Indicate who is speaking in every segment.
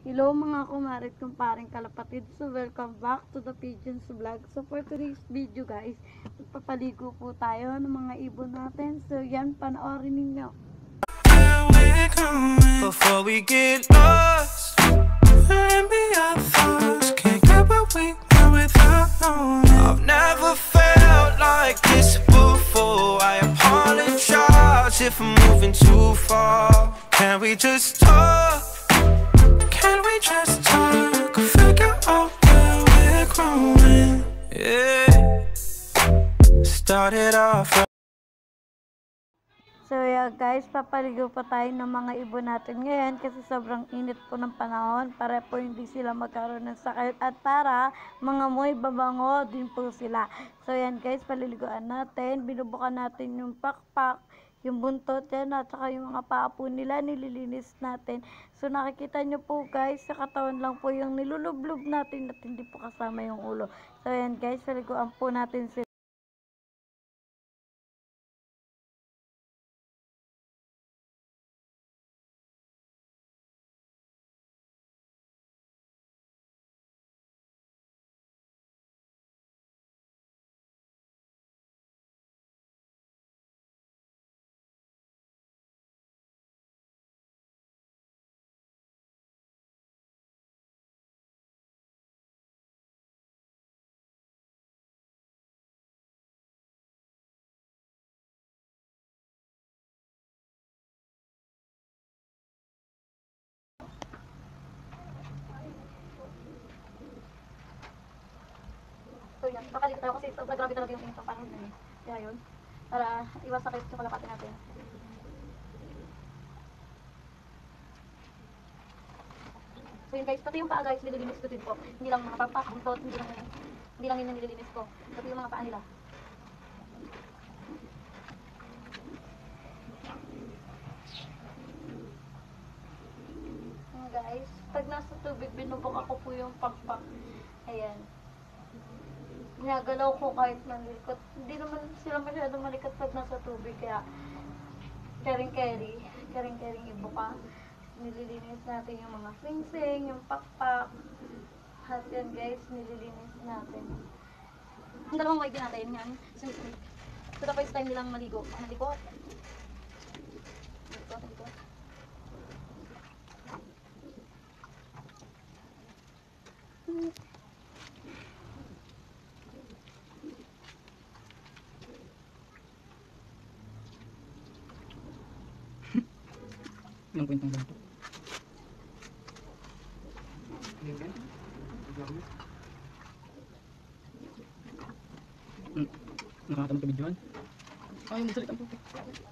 Speaker 1: Hello mga kumarit kumparing kalapatid. So welcome back to the Pigeons Vlog. So for today's video guys, magpapaligo po tayo ng mga ibon natin. So yan, panoorin ninyo.
Speaker 2: Before we get lost, maybe our thoughts can't get what we want without knowing. I've never felt like this before. I apologize if I'm moving too far. Can we just talk? Can we just talk? Figure out where we're growing. Yeah. Started off.
Speaker 1: So yeah guys, papaligo pa tayo ng mga ibon natin ngayon kasi sobrang init po ng panahon para po hindi sila magkaroon ng sakit at para mga moy babango din po sila. So yan guys, paliliguan natin, binubukan natin yung pakpak, yung buntot yan at saka yung mga paa po nila nililinis natin. So nakikita nyo po guys, sa katawan lang po yung nilulublob natin at hindi po kasama yung ulo. So yan guys, paliguan po natin sila. So yan, pakalit tayo kasi sobrang grabe talaga yung init ng panahon na yun. Kaya yun, para iwas sakit sa kalapati natin. So yun guys, pati yung paa guys, nililinis ko din po. Hindi lang mga pagpakbuntot, hindi lang yun yung nililinis ko. Pati yung mga paa nila. Yun guys, pag nasa tubig, binubok ako po yung pakpak. Ayan. Ginagalaw ko kahit malikot. Hindi naman sila masyadong malikot pag nasa tubig. Kaya, caring ibuka. Nililinis natin yung mga sing-sing, yung pakpak. At yan guys, nililinis natin. Ang dalawang white din natin yan. Sing-sing. So, the first time nilang maligo. Nalikot. Nalikot.
Speaker 3: Ilang kwentang ganito? Nakakamot ka videoan? Ay, magsalit ang puti.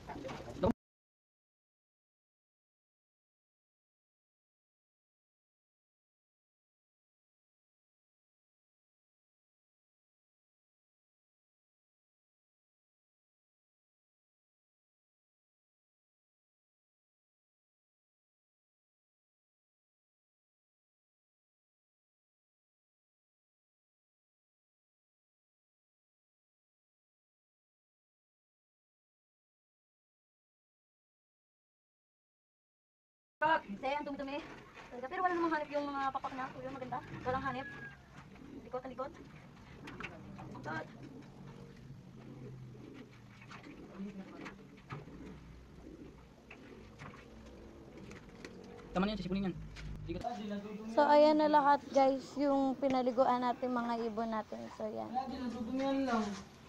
Speaker 1: Kasi ang dumi-dumi. Pero wala namang hanip yung mga papak na. Yung maganda. Walang hanip. Likot. Likot.
Speaker 3: Tama na yan, sisipunin yan.
Speaker 1: So ayan na lahat guys, yung pinaliguan natin mga ibon natin. So yan.